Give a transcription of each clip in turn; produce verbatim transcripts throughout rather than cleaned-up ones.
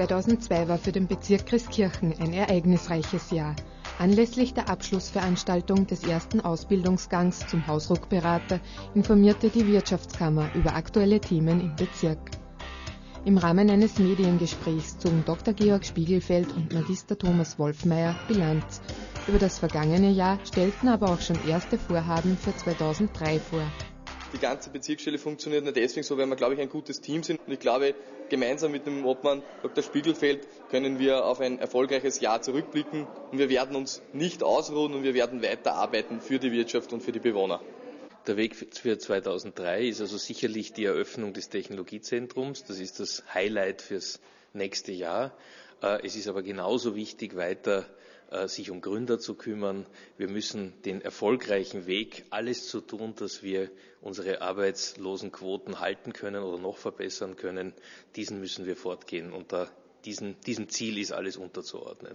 zweitausendzwei war für den Bezirk Christkirchen ein ereignisreiches Jahr. Anlässlich der Abschlussveranstaltung des ersten Ausbildungsgangs zum Hausruckberater informierte die Wirtschaftskammer über aktuelle Themen im Bezirk. Im Rahmen eines Mediengesprächs zogen Doktor Georg Spiegelfeld und Magister Thomas Wolfmeier Bilanz über das vergangene Jahr, stellten aber auch schon erste Vorhaben für zweitausenddrei vor. Die ganze Bezirksstelle funktioniert nur deswegen so, weil wir, glaube ich, ein gutes Team sind. Und ich glaube, gemeinsam mit dem Obmann Doktor Spiegelfeld können wir auf ein erfolgreiches Jahr zurückblicken. Und wir werden uns nicht ausruhen und wir werden weiterarbeiten für die Wirtschaft und für die Bewohner. Der Weg für zweitausenddrei ist also sicherlich die Eröffnung des Technologiezentrums. Das ist das Highlight fürs nächste Jahr. Es ist aber genauso wichtig, weiter sich um Gründer zu kümmern. Wir müssen den erfolgreichen Weg, alles zu tun, dass wir unsere Arbeitslosenquoten halten können oder noch verbessern können, diesen müssen wir fortgehen. Und da diesen, diesem Ziel ist alles unterzuordnen.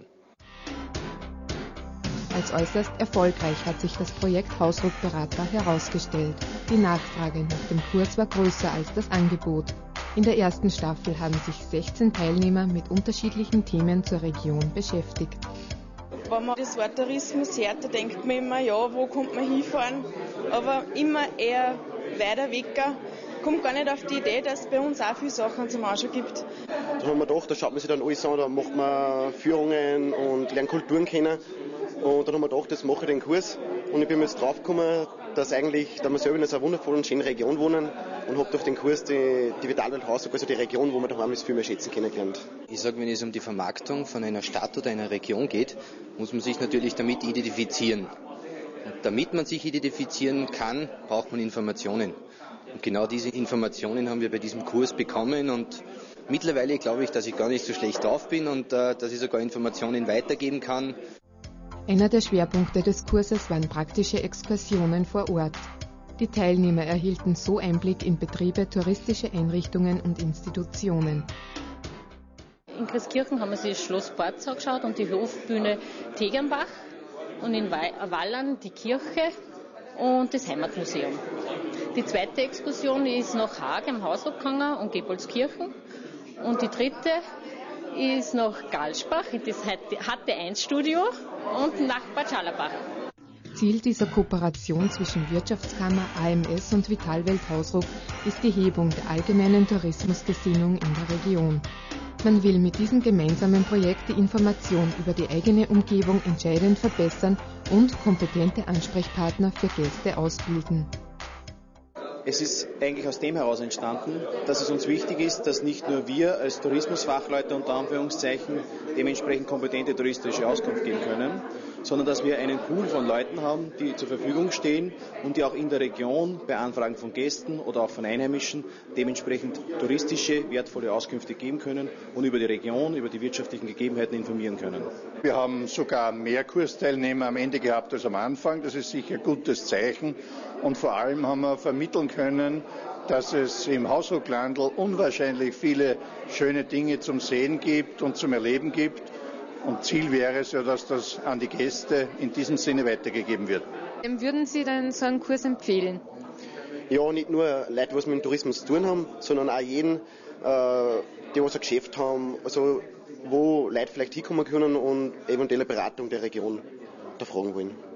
Als äußerst erfolgreich hat sich das Projekt Hausruckberater herausgestellt. Die Nachfrage nach dem Kurs war größer als das Angebot. In der ersten Staffel haben sich sechzehn Teilnehmer mit unterschiedlichen Themen zur Region beschäftigt. Wenn man das Wort Tourismus hört, da denkt man immer, ja, wo kommt man hinfahren? Aber immer eher weiter weg. Kommt gar nicht auf die Idee, dass es bei uns auch viele Sachen zum Anschauen gibt. Da haben wir gedacht, da schaut man sich dann alles an, da macht man Führungen und lernt Kulturen kennen. Und dann haben wir gedacht, das mache ich den Kurs. Und ich bin jetzt drauf gekommen, dass eigentlich, da wir selber in einer wundervollen, schönen Region wohnen und habe durch den Kurs die, die Vitalwelt Hausruck, also die Region, wo wir daheim ist, viel mehr schätzen kennengelernt. Ich sage, wenn es um die Vermarktung von einer Stadt oder einer Region geht, muss man sich natürlich damit identifizieren. Und damit man sich identifizieren kann, braucht man Informationen. Und genau diese Informationen haben wir bei diesem Kurs bekommen und mittlerweile glaube ich, dass ich gar nicht so schlecht drauf bin und äh, dass ich sogar Informationen weitergeben kann. Einer der Schwerpunkte des Kurses waren praktische Exkursionen vor Ort. Die Teilnehmer erhielten so Einblick in Betriebe, touristische Einrichtungen und Institutionen. In Christkirchen haben wir sich das Schloss Porz angeschaut und die Hofbühne Tegernbach und in Wallern die Kirche und das Heimatmuseum. Die zweite Exkursion ist nach Haag im Hausruck gegangen und Gebolskirchen und die dritte ist nach Galsbach, das H T eins Studio und nach Bad Schallerbach. Ziel dieser Kooperation zwischen Wirtschaftskammer, A M S und Vitalwelt Hausruck ist die Hebung der allgemeinen Tourismusgesinnung in der Region. Man will mit diesem gemeinsamen Projekt die Information über die eigene Umgebung entscheidend verbessern und kompetente Ansprechpartner für Gäste ausbilden. Es ist eigentlich aus dem heraus entstanden, dass es uns wichtig ist, dass nicht nur wir als Tourismusfachleute unter Anführungszeichen dementsprechend kompetente touristische Auskunft geben können, sondern dass wir einen Pool von Leuten haben, die zur Verfügung stehen und die auch in der Region bei Anfragen von Gästen oder auch von Einheimischen dementsprechend touristische, wertvolle Auskünfte geben können und über die Region, über die wirtschaftlichen Gegebenheiten informieren können. Wir haben sogar mehr Kursteilnehmer am Ende gehabt als am Anfang. Das ist sicher ein gutes Zeichen. Und vor allem haben wir vermitteln können, dass es im Hausrucklandl unwahrscheinlich viele schöne Dinge zum Sehen gibt und zum Erleben gibt. Und Ziel wäre es ja, dass das an die Gäste in diesem Sinne weitergegeben wird. Würden Sie denn so einen Kurs empfehlen? Ja, nicht nur Leute, die mit dem Tourismus zu tun haben, sondern auch jeden, die was ein Geschäft haben, also wo Leute vielleicht hinkommen können und eventuelle Beratung der Region da fragen wollen.